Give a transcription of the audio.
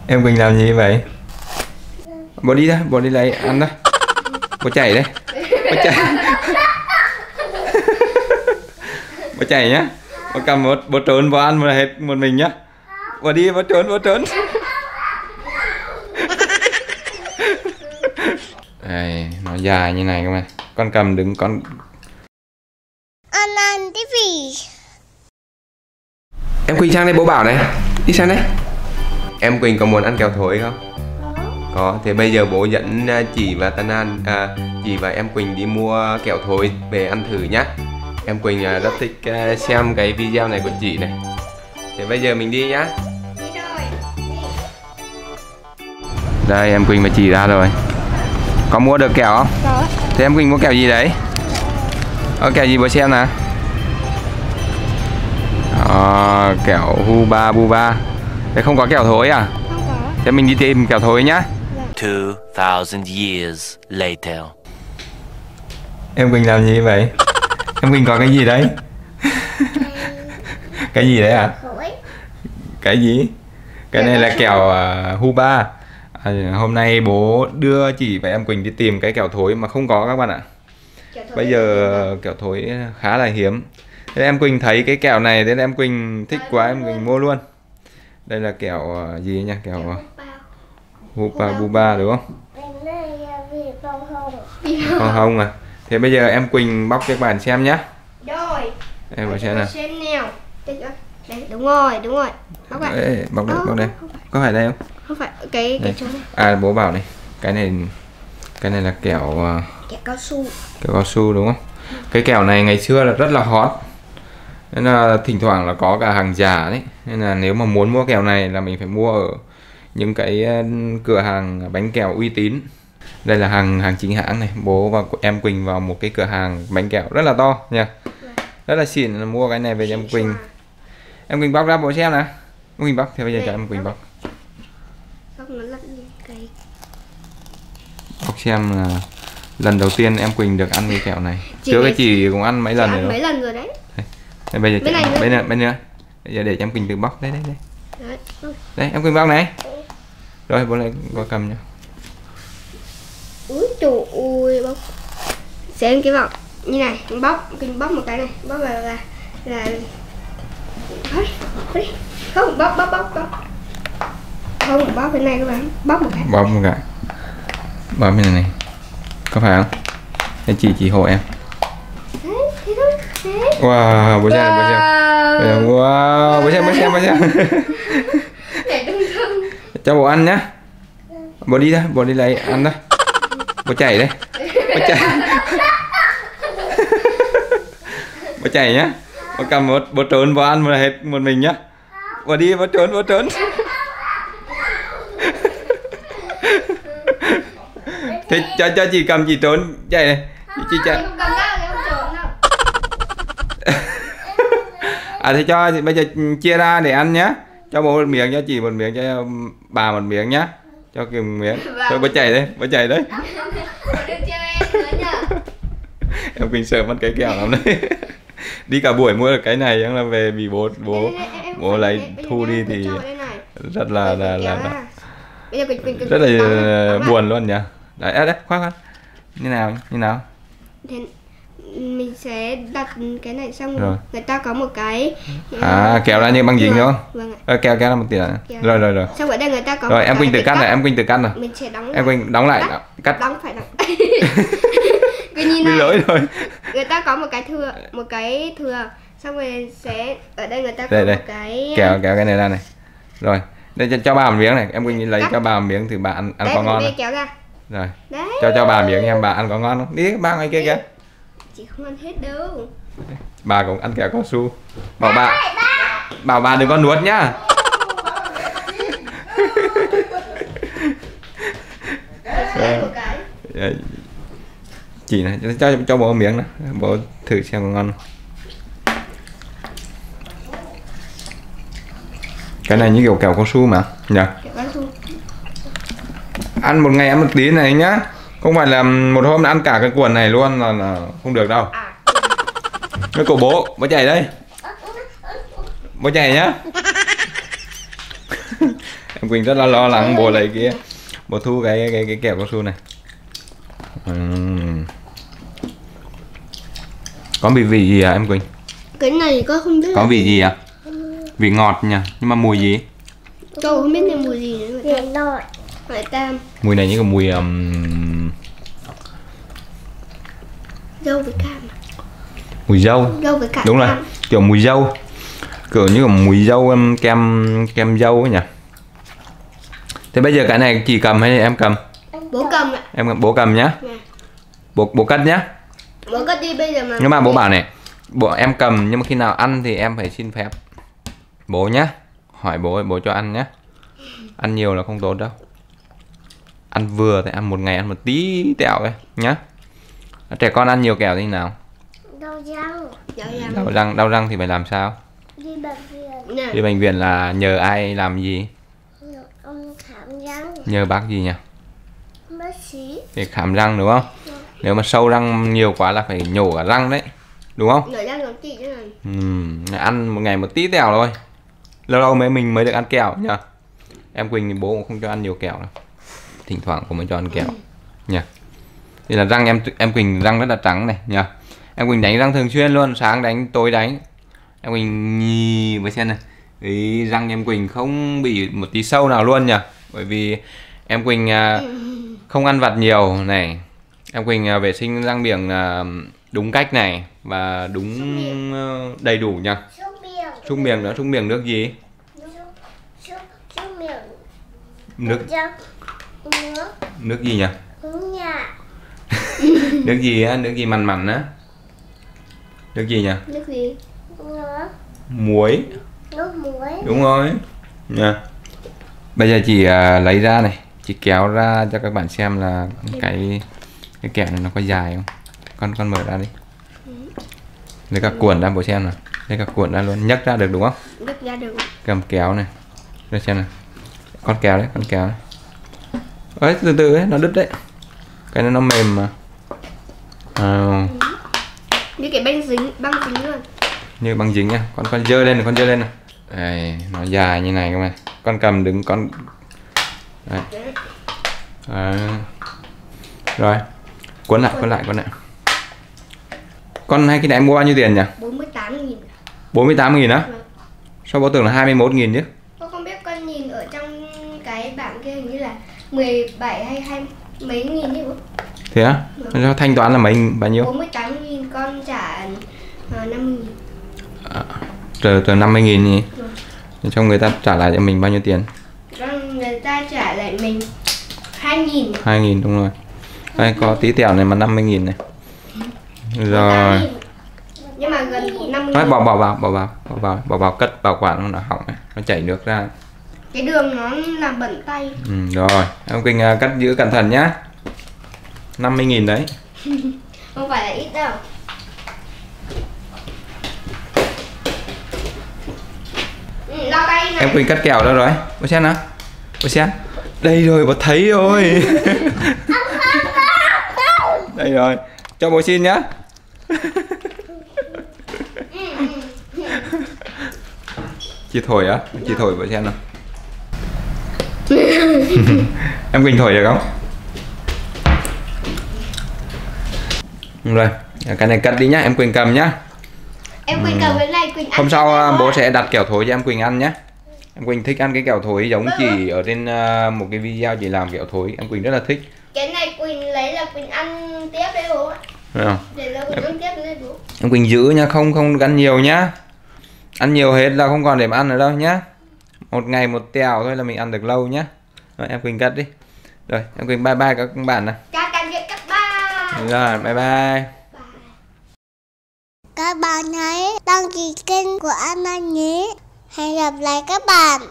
Em Quỳnh làm gì vậy? Bố đi ra, bố đi lấy ăn đó. Bố chạy đấy. Bố chạy. Bố chạy nhá. Bố cầm bố trốn bố ăn mà hết một mình nhá. Bố đi, bố trốn, bố trốn. Đây, nó dài như này các bạn. Con cầm đứng con. Ăn tivi. Em Quỳnh sang đây bố bảo này. Đi sang đây. Em Quỳnh có muốn ăn kẹo thối không? Có, thế bây giờ bố dẫn chị và Tân An, chị và em Quỳnh đi mua kẹo thối về ăn thử nhá. Em Quỳnh rất thích xem cái video này của chị này. Thế bây giờ mình đi nhá. Đi rồi. Đây em Quỳnh và chị ra rồi. Có mua được kẹo không? Có. Thế em Quỳnh mua kẹo gì đấy? Kẹo gì bố xem nào. Kẹo Huba Buba. Thế không có kẹo thối à? Không có. Thế mình đi tìm kẹo thối nhá. 2000 years later. Em Quỳnh làm gì vậy? Em Quỳnh có cái gì đấy? Cái gì đấy à? Cái gì? Cái này là kẹo Huba. Hôm nay bố đưa chị và em Quỳnh đi tìm cái kẹo thối mà không có các bạn ạ. Bây giờ kẹo thối khá là hiếm. Thế em Quỳnh thấy cái kẹo này, thế em Quỳnh thích quá, em Quỳnh mua luôn. Đây là kẹo gì nhỉ? Kẹo Huba Buba đúng không? Không không à. Thế bây giờ em Quỳnh bóc cho các bạn xem nhá. Rồi. Em vào xem nào. Xem nào. Đây, đúng rồi. Bóc lại. Ê, bóc đây. Có phải đây không? Không phải cái chỗ này. Bố bảo này. Cái này là kẹo Cao su. Kẹo cao su đúng không? Cái kẹo này ngày xưa là rất là hot. Nên là thỉnh thoảng là có cả hàng giả đấy. Nên là nếu mà muốn mua kẹo này là mình phải mua ở những cái cửa hàng bánh kẹo uy tín. Đây là hàng chính hãng này. Bố và em Quỳnh vào một cái cửa hàng bánh kẹo rất là to nha. Rất là xịn, là mua cái này về cho em Quỳnh. Em Quỳnh bóc ra bố xem nào. Em Quỳnh bóc, thì bây giờ cho em Quỳnh bóc. Bóc xem là lần đầu tiên em Quỳnh được ăn cái kẹo này. Trước cái chị cũng ăn mấy lần rồi. Mấy lần rồi đấy. Đây, bây giờ bên nữa. Bây giờ để cho em Quỳnh tự bóc đấy. Đây em Quỳnh bóc này. Rồi bố lại có cầm nhá. Úi trời ơi, bóc. Xem cái bọc như này, Quỳnh bóc một cái này, bóc là không bóc. Không bóc cái này các bạn, bóc một cái. Bóc bên này. Có phải không? Thế chị hộ em. Thế thôi. Thế. Wow, bố xem. Wow, bố xem. Để đừng thương. Cho bố ăn nhá. Bố đi ra, bố đi lấy ăn đó. Bố chạy đấy. Bố chạy nhá. Bố cầm bố trốn bố ăn mà hết một mình nhá. Bố đi, bố trốn. Thế cho chị cầm, chị trốn chạy này. Chị chạy. Không cầm ra, không trốn đâu. Thế cho bây giờ chia ra để ăn nhá. Cho bố một miếng, cho chị một miếng, cho bà một miếng nhá. Cho kìa một miếng. Thôi bố chạy đấy. Em Quỳnh sợ mất cái kẹo lắm đấy. Đi cả buổi mua được cái này nhưng là về bị bố lấy thu đi thì rất là buồn luôn nhỉ. Đấy khoan. Như nào? Thế mình sẽ đặt cái này xong rồi người ta có một cái kéo ra như băng dính đúng không? Vâng. Kéo ra một tí nữa. Rồi. Xong ở đây người ta có rồi em Quỳnh tự cắt này, Mình sẽ đóng. Em Quỳnh đóng lại, cắt. Đóng phải đóng. Cái nhìn này. Lỗi rồi. Người ta có một cái thừa, xong rồi sẽ ở đây người ta có một cái kéo cái này ra này. Rồi, đây cho bà một miếng này, em Quỳnh lấy cho bà một miếng thử bà ăn có ngon không? Kéo ra. Rồi. Đấy. Cho bà miếng em, bà ăn có ngon không? Đi ba ngoài kia kìa. Chị không ăn hết đâu. Bà cũng ăn kẹo cao su. Bảo bà đừng có nuốt nhá. Chị này cho bố một miếng nữa, bố thử xem có ngon không. Cái này như kiểu kẹo cao su mà nhỉ? Ăn một ngày ăn một tí này nhá. Không phải là một hôm ăn cả cái cuộn này luôn là không được đâu. Cái cổ bố chạy đây. Bố chạy nhá. Em Quỳnh rất là lo lắng bố lấy kia, bố thu cái kẹo cao su này. Có bị vị gì à em Quỳnh? Cái này có không biết. Có vị gì à? Vị ngọt nha, nhưng mà mùi gì? Tôi không biết là mùi gì nữa. Hỏi Tam. Mùi này như cái mùi dâu với cam. Mùi dâu. Dâu với cam. Đúng rồi, kiểu mùi dâu, kiểu như là mùi dâu kem dâu ấy nhỉ. Thế bây giờ cái này chị cầm hay em cầm? Bố cầm ạ. Bố cầm nhá. Bố cất nhá. Bố cất đi bây giờ mà. Nhưng mà bố bảo này, em cầm nhưng mà khi nào ăn thì em phải xin phép bố nhá. Hỏi bố cho ăn nhá. Ăn nhiều là không tốt đâu. Ăn vừa thì ăn một ngày ăn một tí tẹo ấy nhá. Trẻ con ăn nhiều kẹo thì nào? Đau răng thì phải làm sao? Đi bệnh viện. Đi bệnh viện là nhờ ai làm gì? Ông khám răng. Nhờ bác gì nhỉ? Bác sĩ. Để khám răng đúng không? Nếu mà sâu răng nhiều quá là phải nhổ cả răng đấy, đúng không? Nhổ răng nó tí chứ này. Ăn một ngày một tí tẹo thôi. Lâu lâu mình mới được ăn kẹo nhá. Em Quỳnh thì bố cũng không cho ăn nhiều kẹo đâu. Thỉnh thoảng cũng mới cho ăn kẹo nha. Thì là răng em Quỳnh răng rất là trắng này nha. Em Quỳnh đánh răng thường xuyên luôn, sáng đánh tối đánh. Em Quỳnh nhì với xem này, ý, răng em Quỳnh không bị một tí sâu nào luôn nhỉ. Bởi vì em Quỳnh không ăn vặt nhiều này. Em Quỳnh vệ sinh răng miệng đúng cách này và đúng đầy đủ nha. Súc miệng nữa, súc miệng nước gì? Nước gì nhỉ? Nước gì á? Nước gì mặn mặn á? Nước gì nhỉ? Nước gì? Muối. Nước muối. Đúng rồi nha. Bây giờ chị lấy ra này, chị kéo ra cho các bạn xem là cái kẹo này nó có dài không. Con mở ra đi. Lấy cả cuộn ra bố xem nào. Lấy cả cuộn ra luôn, nhấc ra được đúng không? Nhấc ra được. Cầm kéo này, đây xem này. Con kéo đấy, con kéo đấy. Ấy, từ từ ấy, nó đứt đấy. Cái này nó mềm mà. Như cái băng dính luôn. Như băng dính nha. Con giơ lên này, con giơ lên này. Đây, nó dài như này các bạn. Con cầm đứng con. Đấy. Rồi. Cuốn lại. Con hay cái này em mua bao nhiêu tiền nhỉ? 48.000. 48.000 á? Sao bố tưởng là 21.000 chứ? Tôi không biết, con nhìn ở trong cái bảng kia hình như là 17 hay 20 mấy nghìn chứ bố. Thế á? Nó thanh toán là bao nhiêu? 48.000, con trả 50.000. Từ 50.000 nhỉ? Trong người ta trả lại cho mình bao nhiêu tiền? Người ta trả lại mình 2.000. 2.000 đúng rồi. Đây có tí tẹo này mà 50.000 này. Rồi. Nhưng mà gần 50.000. Đấy, bỏ vào cất bảo quản nó hỏng này, nó chảy nước ra. Cái đường nó làm bẩn tay. Rồi, em Quỳnh cắt giữ cẩn thận nhá. 50.000 đấy. Không phải là ít đâu. Lau tay này. Em Quỳnh cắt kẹo đâu rồi? Bố xem nào. Bố xem. Đây rồi, bố thấy rồi. Đây rồi. Cho bố xin nhá. Chị thổi á? Chị thổi bố xem nào. Em Quỳnh thổi được không? Rồi, cái này cắt đi nhá, em Quỳnh cầm nhá. Em Quỳnh cầm cái này, Quỳnh ăn. Hôm sau bố sẽ đặt kẹo thối cho em Quỳnh ăn nhé. Em Quỳnh thích ăn cái kẹo thối giống chị ở trên một cái video chị làm kẹo thối, em Quỳnh rất là thích. Cái này Quỳnh lấy là Quỳnh ăn tiếp đấy bố ạ. Thấy không? Để là Quỳnh ăn tiếp đấy bố. Em Quỳnh giữ nha, không ăn nhiều nhá. Ăn nhiều hết là không còn để mà ăn nữa đâu nhá. Một ngày một tẹo thôi là mình ăn được lâu nhá. Rồi em Quỳnh cắt đi. Rồi em Quỳnh bye bye các bạn nào. Các bạn. Rồi bye bye. Các bạn hãy đăng ký kênh của Anna nhé. Hẹn gặp lại các bạn.